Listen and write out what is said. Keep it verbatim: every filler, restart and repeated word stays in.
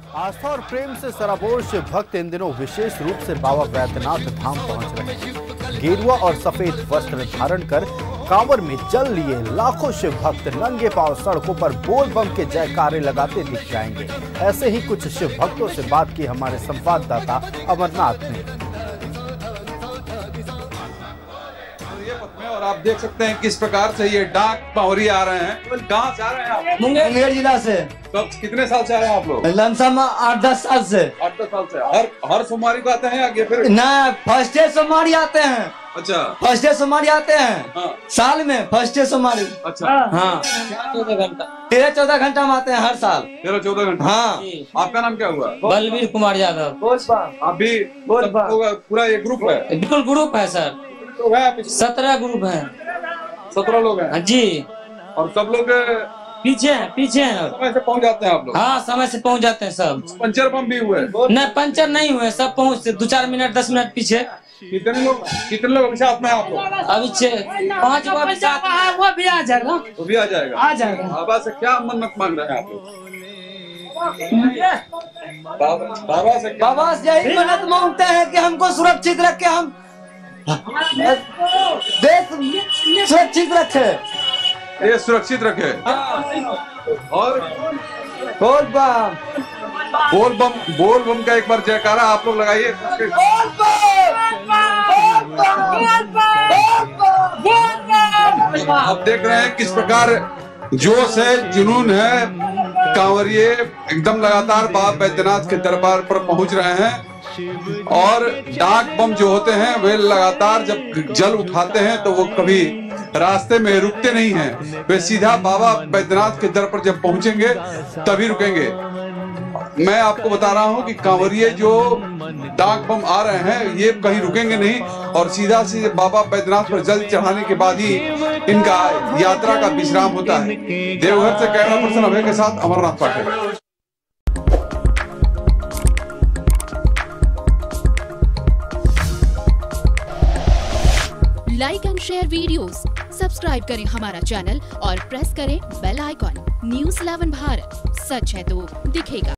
आस्था और प्रेम से सराबोर शिव भक्त इन दिनों विशेष रूप से बाबा बैद्यनाथ धाम पहुंच रहे हैं। गेरुआ और सफेद वस्त्र धारण कर कांवर में जल लिए लाखों शिव भक्त नंगे पांव सड़कों पर बोल बम के जयकारे लगाते दिख जाएंगे। ऐसे ही कुछ शिव भक्तों से बात की हमारे संवाददाता अमरनाथ ने। और आप देख सकते हैं किस प्रकार से ये डाक पावरी आ रहे हैं। कहाँ से आ रहे हैं आप? मुंगेर जिला से। कब कितने साल से आ रहे हैं आप लोग? लमसम आठ दस साल से। आठ दस साल से हर हर सोमवारी को आते हैं आगे फिर? ना, फर्स्ट डे सोमवारी आते हैं। अच्छा, फर्स्ट डे सोमवारी आते हैं। हाँ। साल में फर्स्ट डे सोमवारी। अच्छा, हाँ, चौदह घंटा तेरह चौदह घंटा में आते हैं हर साल। तेरह चौदह घंटा। हाँ। आपका नाम क्या हुआ? बलवीर कुमार यादव। आप भी पूरा ये ग्रुप है? बिल्कुल ग्रुप है सर, सत्रह ग्रुप है। सत्रह लोग हैं जी। और सब लोग पीछे हैं, पीछे हैं। समय से पहुंच जाते हैं आप लोग? हाँ, समय से पहुंच जाते हैं सब। पंचर बम भी हुए? नहीं, पंचर नहीं हुए, सब पहुंचते दो चार मिनट दस मिनट पीछे। कितने लोग कितने लोग अभी साथ में आप लोग? अभी छह पाँच वो भी साथ में, वो भी आ जाएगा। वो भी आ जाएगा आ जाएगा। बाबा से क्या मन्नत मांग रहे हैं आप लोग? बाबा बाबा से क्या? बाबा से यही मन्नत मांगते हैं कि हमको सुरक्षित रखे, हम देश सुरक्षित रखे, ये सुरक्षित रखे। और बोल बम बोल बम बोल बम का एक बार जयकारा आप लोग लगाइए। आप देख रहे हैं किस प्रकार जोश है, जुनून है। कांवरिये एकदम लगातार बाबा बैद्यनाथ के दरबार पर पहुंच रहे हैं और डाक बम जो होते हैं वे लगातार जब जल उठाते हैं तो वो कभी रास्ते में रुकते नहीं हैं। वे सीधा बाबा बैद्यनाथ के दर पर जब पहुंचेंगे तभी रुकेंगे। मैं आपको बता रहा हूं कि कांवरिये जो डाक बम आ रहे हैं ये कहीं रुकेंगे नहीं और सीधा सीधे बाबा बैद्यनाथ पर जल चढ़ाने के बाद ही इनका यात्रा का विश्राम होता है। देवघर से कैमरा पर्सन अभय के साथ Amarnath Pathak. Like and share videos, subscribe करें हमारा चैनल और प्रेस करें bell icon. News eleven Bharat, सच है तो दिखेगा।